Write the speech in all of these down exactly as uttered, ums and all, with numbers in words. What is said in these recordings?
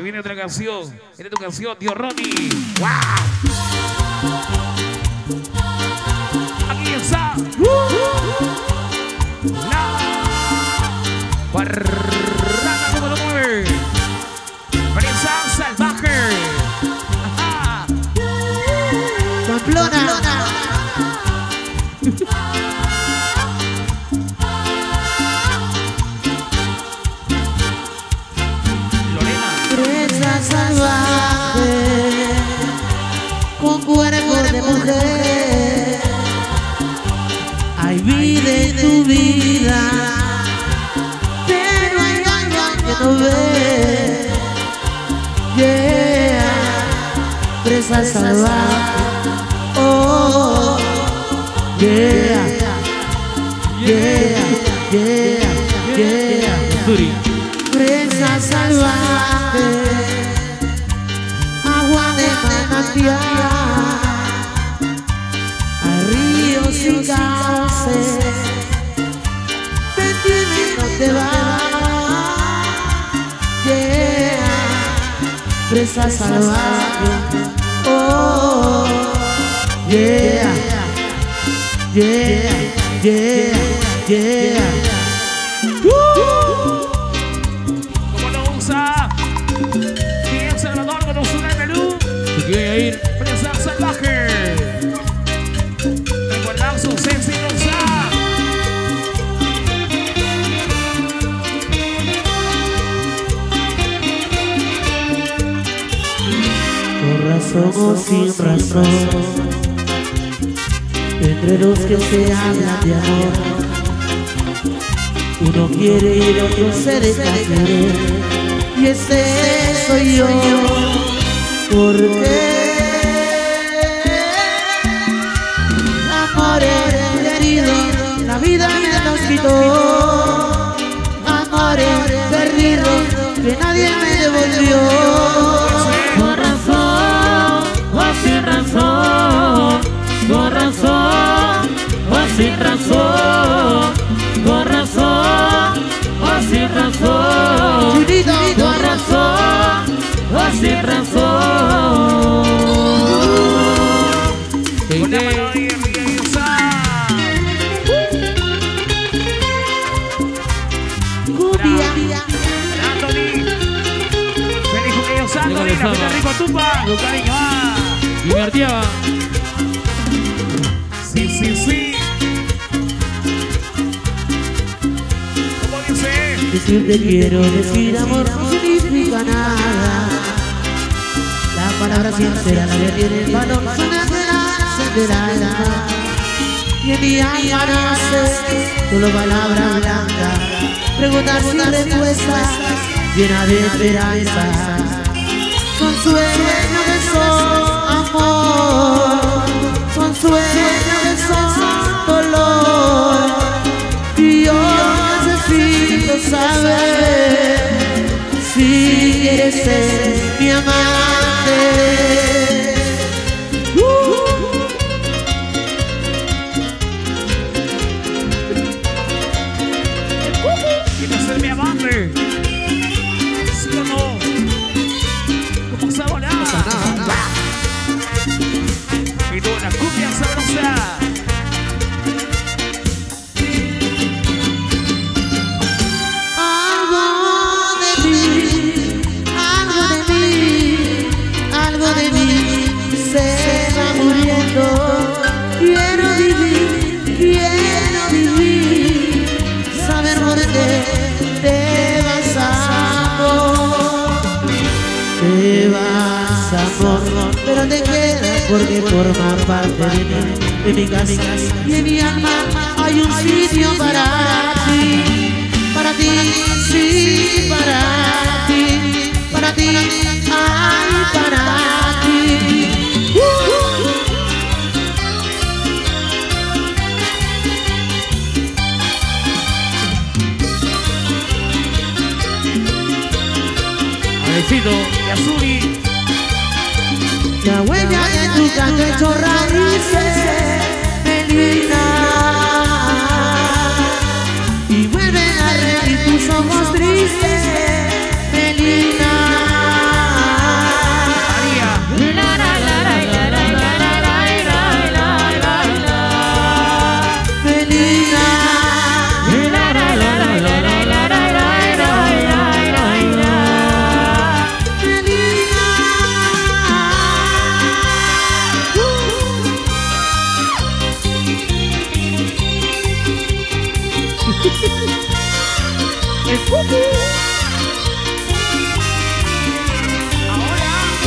viene otra canción. Viene tu canción, tío Ronnie. ¡Wow! Aquí está. La Barraca número nueve. Presa salvaje. Ajá. Pamplona. Presa salvaje, con cuerpo de mujer. Hay vida en tu vida, pero hay algo que no ves. Yeah, presa salvaje. Oh, yeah, yeah, yeah, yeah. Presa salvaje, agua de manantial, a ríos y cauces, te entiendes, no te vas. Yeah, presa salvaje. Oh, yeah, yeah, yeah, yeah. ¿Cómo lo usa? ¿Quién Salvador con un sur de Perú? ¿Te quiere ir? Presa salvaje. Recuerdan su sencillosa. Con razón o sin razón, entre los que se hablan de amor, uno quiere y el otro se deja querer, y ese soy yo. Porque amores queridos, la vida me los quitó. Amores perdidos que nadie me devolvió. Con razón o sin razón, con razón o sin razón, con razón o sin razón, con razón o sin razón. Con la mano ahí, Riesa. Cumbia. Anthony. Feliz cumpleaños, Anthony. La fiesta rico tumba. Con cariño. Ah. Y me arteaba. Sí, sí, sí. ¿Cómo dice? Decir te quiero, decir amor no significa nada. La palabra sincera, la que tiene el valor, suena de la senderada. Y en mi alma nace solo palabra blanca, preguntar sin respuesta, llena de esperanza. Son sueños de sol, amor, son sueños de sol, dolor. Y yo necesito saber si quieres ser mi amante. Uh. ¿Quieres ser mi amante? ¿Sí o no? ¿Cómo sabona? Y tú la cumbia sabrosa. Algo de mí, algo de mí, algo de mí se va muriendo. Quiero vivir, quiero vivir, saber por qué te vas, amor. Te vas, amor, pero te quedas porque forma parte de mí, de mi casa y en mi alma hay un sitio para ti. Para ti, sí, para ti, para ti, ay, para ti. Uh, uh. Alexito y Azuli. La huella de tu canto hecho raíces, Melina. Y vuelve a reír tus ojos tristes, Melina.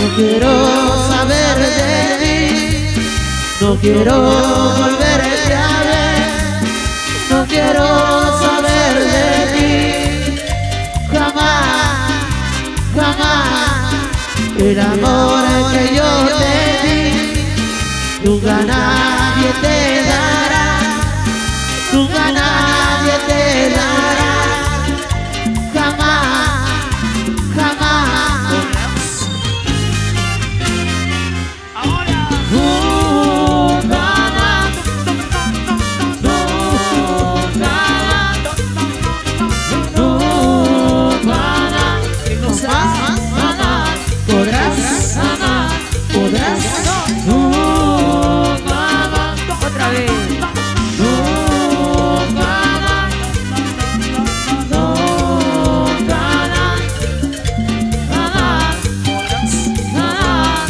No quiero saber de ti, no quiero volverte a ver, no quiero saber de ti, jamás, jamás. El amor que yo te di, nunca nadie te dará, nunca nadie te dará, jamás, jamás. Ahora. Nunca más, nunca más, Jamás jamás, podrás, jamás, podrás. nunca más, Otra vez. nunca más, nunca más, jamás, jamás.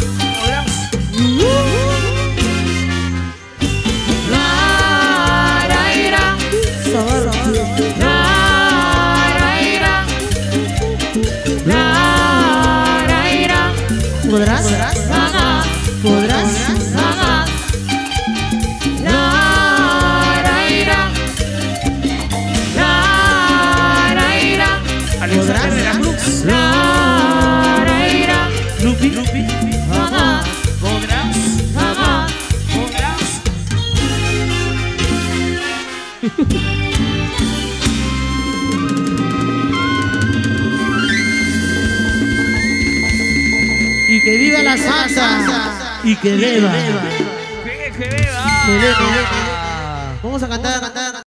La, la, ira, Sabor. la, la, ira, la, la, ira, ¿Podrás? jamás, ¿Podrás? jamás. La, la, ira, la, la, ira, Alexander de la Cruz. la, la, ira, Lupi. Lupi. jamás, Podrás. jamás. Podrás. Y que viva la salsa. Y que beba. Que que beba. Selene. Vamos a cantar, a cantar.